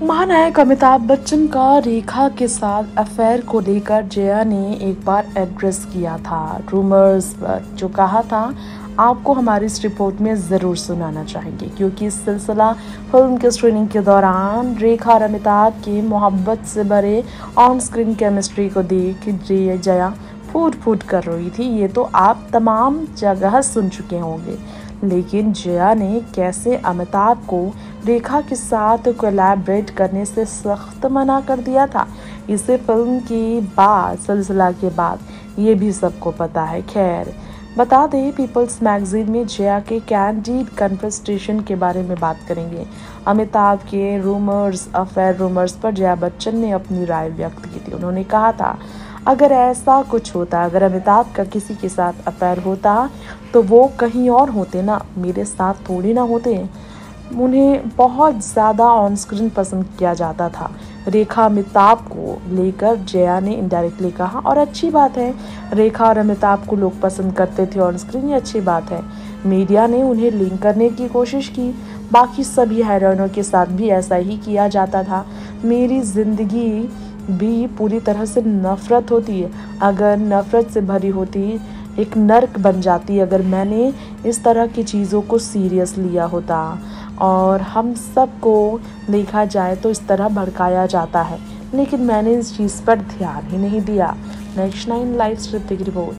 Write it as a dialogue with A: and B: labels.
A: महानायक अमिताभ बच्चन का रेखा के साथ अफेयर को लेकर जया ने एक बार एड्रेस किया था रूमर्स पर, जो कहा था आपको हमारी इस रिपोर्ट में ज़रूर सुनाना चाहेंगे, क्योंकि इस सिलसिला फिल्म के स्क्रीनिंग के दौरान रेखा और अमिताभ की मोहब्बत से भरे ऑन स्क्रीन केमिस्ट्री को देख जया फूट फूट कर रही थी। ये तो आप तमाम जगह सुन चुके होंगे, लेकिन जया ने कैसे अमिताभ को रेखा के साथ कोलैबोरेट करने से सख्त मना कर दिया था, इसे फिल्म की बाद सिलसिला के बाद ये भी सबको पता है। खैर, बता दें पीपल्स मैगजीन में जया के कैंडिड कन्फेस्टेशन के बारे में बात करेंगे। अमिताभ के अफेयर रूमर्स पर जया बच्चन ने अपनी राय व्यक्त की थी। उन्होंने कहा था, अगर ऐसा कुछ होता, अगर अमिताभ का किसी के साथ अफेयर होता तो वो कहीं और होते ना, मेरे साथ थोड़ी ना होते। उन्हें बहुत ज़्यादा ऑन स्क्रीन पसंद किया जाता था। रेखा अमिताभ को लेकर जया ने इनडायरेक्टली कहा, और अच्छी बात है, रेखा और अमिताभ को लोग पसंद करते थे ऑन स्क्रीन, ये अच्छी बात है। मीडिया ने उन्हें लिंक करने की कोशिश की, बाकी सभी हीरोइनों के साथ भी ऐसा ही किया जाता था। मेरी ज़िंदगी भी पूरी तरह से नफ़रत होती है, अगर नफ़रत से भरी होती, एक नर्क बन जाती अगर मैंने इस तरह की चीज़ों को सीरियस लिया होता। और हम सबको देखा जाए तो इस तरह भड़काया जाता है, लेकिन मैंने इस चीज़ पर ध्यान ही नहीं दिया। Next 9 live Hrithik report.